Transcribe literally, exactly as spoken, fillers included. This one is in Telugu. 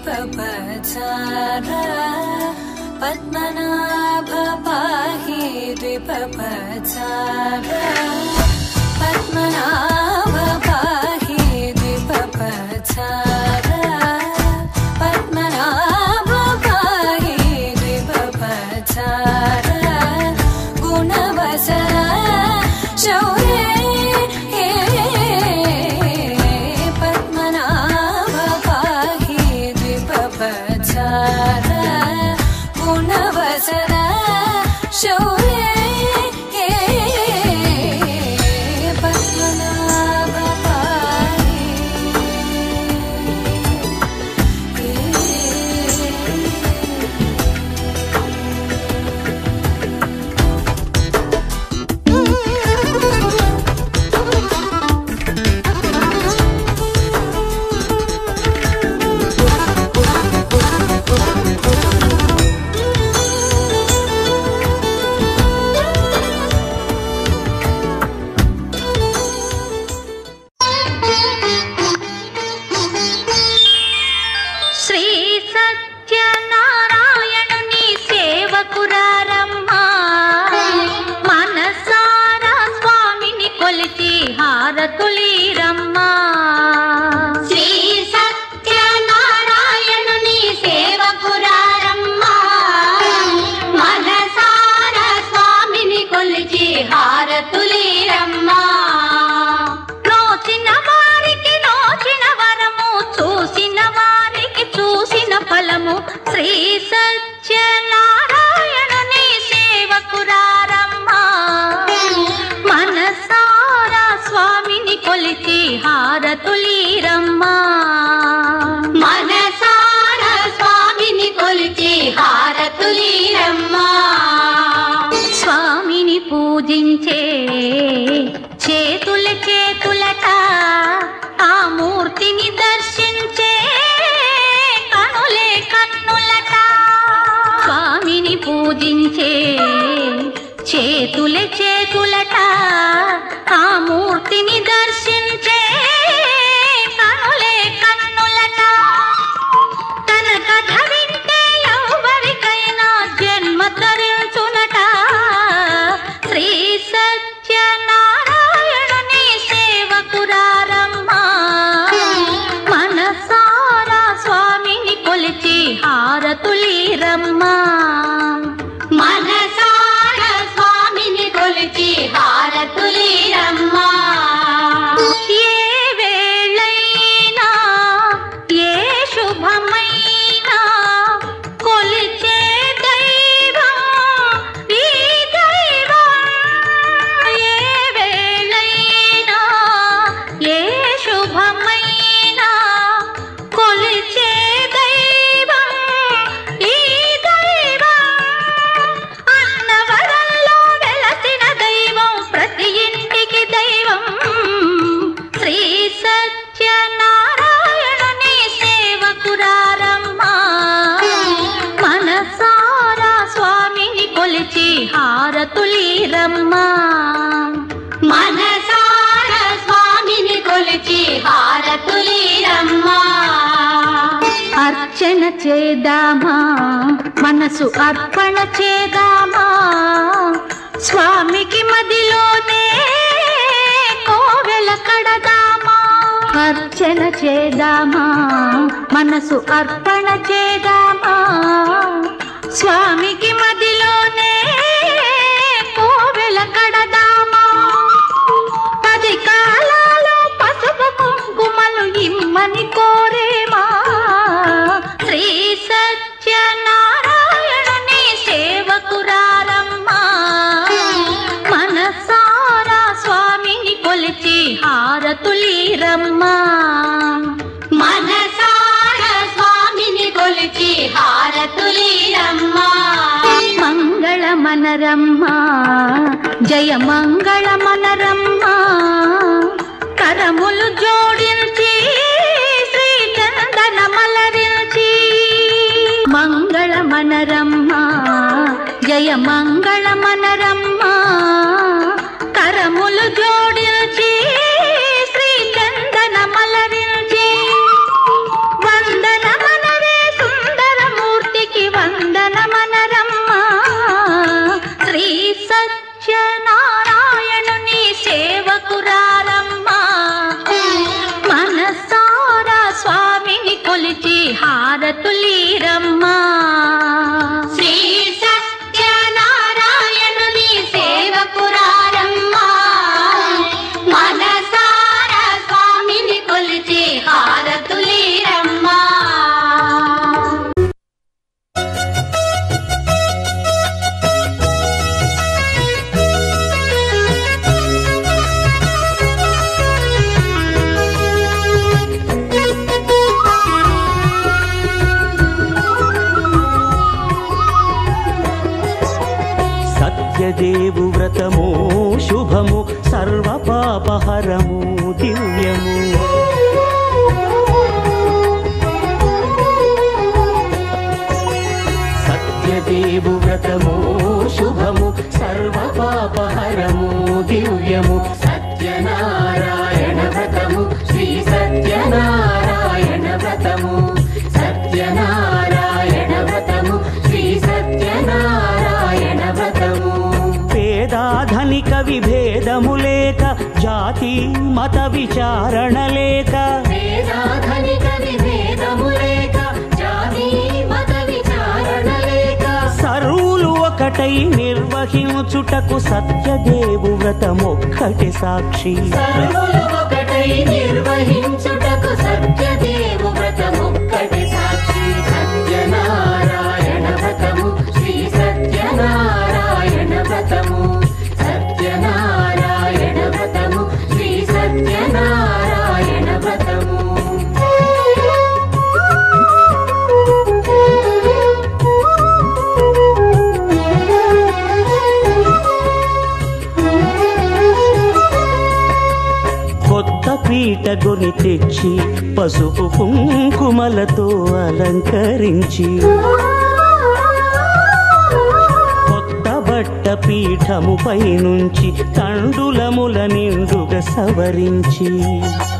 द्विपपचार पद्मनाभ पाहि द्विपपचार पद्मनाभ पाहि द्विपपचार पद्मनाभ पाहि द्विपपचार गुणवसन शौर्ये पद्मनाभ पाहि द्विपपचार गुणवसन शौर्ये पद्मनाभ पाहि పూజించే చేతుల చేతులట ఆ మూర్తిని దర్శించే కనులే కన్నులట స్వామిని పూజించే చేతుల చేతులట ఆ మూర్తిని దర్శించే కనులే కన్నులట తన కథ వింటే ఎవరికైనా జన్మ తరించునట శ్రీ సత్యనారాయణుని సేవకురారమ్మ మనసారా స్వామిని కొలిచి హారతులీరమ్మ మనసారా స్వామిని కొలిచి హారతులీరమ్మ ఏ వేళైనా ఏ శుభమైనా కొలిచే దైవం ఈ దైవం ఏ వేళైనా ఏ శుభమైనా కొలిచే దైవం ఈ దైవం అన్నవరంలో వెలసిన దైవం ప్రతి ఇంటికి దైవం శ్రీ సత్యనారాయణుని సేవకురారమ్మ మనసారా స్వామిని కొలిచి హారతులీరమ్మ మనసారా స్వామిని కొలిచి హారతులీరమ్మ అర్చన చేద్దామా మనసు అర్పణ చేద్దామా స్వామికి మదిలోనే కోవెల కడదామా అర్చన చేద్దామా మనసు అర్పణ చేద్దామా స్వామికి మదిలోనే కోవెల కడదామా పది కాలాలు పసుపు కుంకుమలు ఇమ్మని కోరేమా శ్రీ సత్యనారాయణుని సేవకురారమ్మ మనసారా స్వామిని కొలిచి హారతులీరమ్మ మనసారా స్వామిని కొలిచి హారతులీరమ్మ మంగళ మనరమ్మ జయ మంగళ మనరమ్మ కరములు జోడించి శ్రీ చందన మలరించి మంగళ మనరమ్మ జయ మంగళ మనరమ్మ కరములు జోడించి శ్రీ చందన మలరించి వందన మనవే హారతులీరమ్మా శ్రీ సత్యనారాయణుని సేవకురారమ్మా మనసారా స్వామిని కొలిచి హారతులీరమ్మా సత్యదేవు వ్రతము శుభము సర్వ పాపహరము దివ్యము సత్యదేవు వ్రతము శుభము సర్వ పాపహరము దివ్యము సత్యనారాయణ వ్రతము శ్రీ సత్యనారాయణ వ్రతము సత్యనారాయణ వ్రతము శ్రీ సత్యనారాయణ వ్రతము పేదాధనిక విభేదము లేక జాతి మత విచారణ లేక పేదాధనిక విభేదము లేక జాతి మత విచారణ లేక సర్వులు ఒకటై నిర్వహించుటకు సత్యదేవు వ్రతమొక్కటి సాక్షి సర్వులు ఒకటై నిర్వహించుటకు సత్యదేవు వ్రతమొక్కటి సాక్షి సత్యనారాయణ వ్రతము శ్రీ సత్యనారాయణ వ్రతము సత్యనారాయణ వ్రతము శ్రీ సత్యనారాయణ వ్రతము కొత్త పీట గొని తెచ్చి పసుపు కుంకుమలతో అలంకరించి కొత్త బట్ట పీఠముపై నుంచి తండులముల నిండుగా సవరించి